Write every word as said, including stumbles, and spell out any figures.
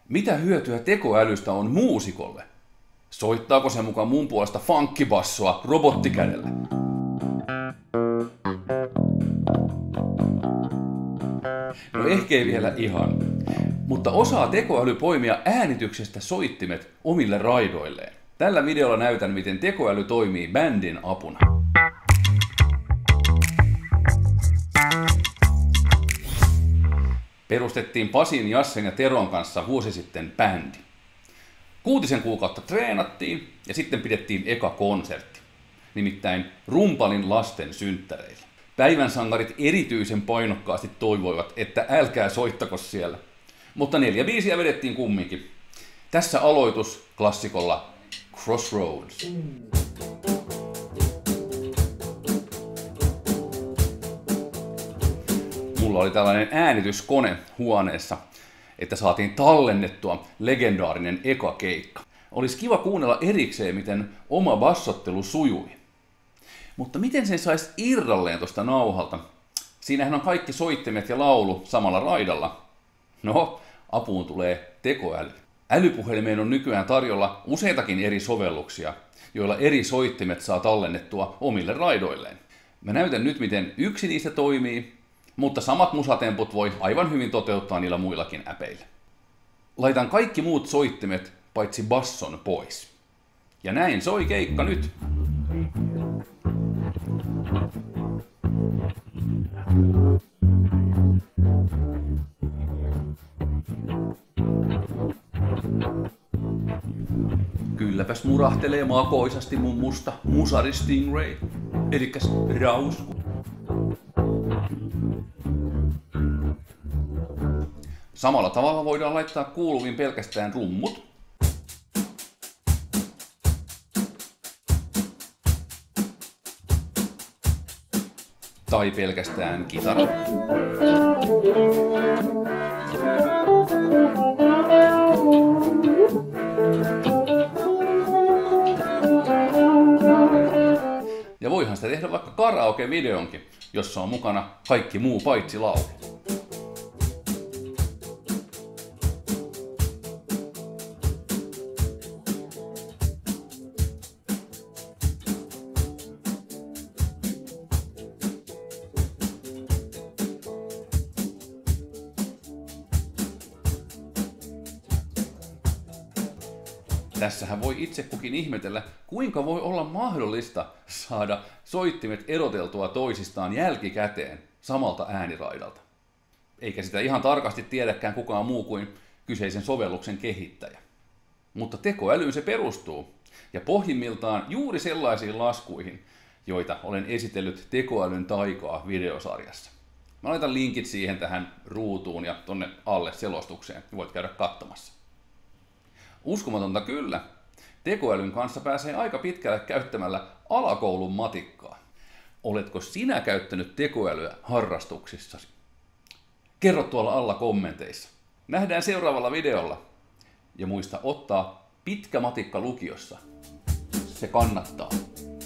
Mitä hyötyä tekoälystä on muusikolle? Soittaako se mukaan mun puolesta funkkibassoa robottikädellä? No ehkä ei vielä ihan, mutta osaa tekoäly poimia äänityksestä soittimet omille raidoilleen. Tällä videolla näytän, miten tekoäly toimii bändin apuna. Perustettiin Pasin, Jassen ja Teron kanssa vuosi sitten bändi. Kuutisen kuukautta treenattiin ja sitten pidettiin eka konsertti. Nimittäin Rumpalin lasten synttäreillä. Päivän sankarit erityisen painokkaasti toivoivat, että älkää soittako siellä. Mutta neljä biisiä vedettiin kumminkin. Tässä aloitus klassikolla Crossroads. Mulla oli tällainen äänityskone huoneessa, että saatiin tallennettua legendaarinen eka keikka. Olisi kiva kuunnella erikseen, miten oma bassottelu sujui. Mutta miten sen saisi irralleen tuosta nauhalta? Siinähän on kaikki soittimet ja laulu samalla raidalla. No, apuun tulee tekoäly. Älypuhelimeen on nykyään tarjolla useitakin eri sovelluksia, joilla eri soittimet saa tallennettua omille raidoilleen. Mä näytän nyt, miten yksi niistä toimii, mutta samat musatemput voi aivan hyvin toteuttaa niillä muillakin äpeillä. Laitan kaikki muut soittimet paitsi basson pois. Ja näin soi keikka nyt. Kylläpäs murahtelee makoisasti mun musta musari Stingray, elikkäs rausku. Samalla tavalla voidaan laittaa kuuluviin pelkästään rummut. Tai pelkästään kitara. Ja voihan sitä tehdä vaikka karaoke-videonkin, jossa on mukana kaikki muu paitsi laulu. Tässähän voi itse kukin ihmetellä, kuinka voi olla mahdollista saada soittimet eroteltua toisistaan jälkikäteen samalta ääniraidalta. Eikä sitä ihan tarkasti tiedäkään kukaan muu kuin kyseisen sovelluksen kehittäjä. Mutta tekoälyyn se perustuu, ja pohjimmiltaan juuri sellaisiin laskuihin, joita olen esitellyt Tekoälyn taikaa videosarjassa. Mä laitan linkit siihen tähän ruutuun ja tonne alle selostukseen, voit käydä katsomassa. Uskomatonta kyllä. Tekoälyn kanssa pääsee aika pitkälle käyttämällä alakoulun matikkaa. Oletko sinä käyttänyt tekoälyä harrastuksissasi? Kerro tuolla alla kommenteissa. Nähdään seuraavalla videolla. Ja muista ottaa pitkä matikka lukiossa. Se kannattaa.